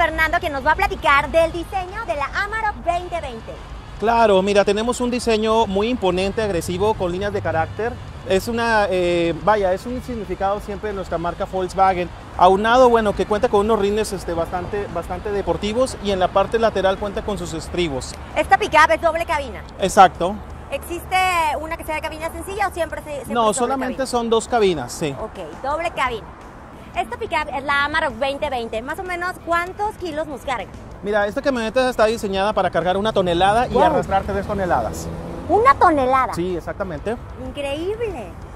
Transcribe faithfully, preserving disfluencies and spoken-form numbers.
Fernando, que nos va a platicar del diseño de la Amarok veinte veinte. Claro, mira, tenemos un diseño muy imponente, agresivo, con líneas de carácter. Es una, eh, vaya, es un significado siempre de nuestra marca Volkswagen. Aunado, bueno, que cuenta con unos rines este, bastante, bastante deportivos, y en la parte lateral cuenta con sus estribos. Esta pickup es doble cabina. Exacto. ¿Existe una que sea de cabina sencilla o siempre se siempre No, es doble solamente cabina? son dos cabinas, sí. Ok, doble cabina. Esta pickup es la Amarok veinte veinte. Más o menos, ¿cuántos kilos nos carga? Mira, esta camioneta está diseñada para cargar una tonelada y Wow. arrastrar tres toneladas. Una tonelada. Sí, exactamente. Increíble.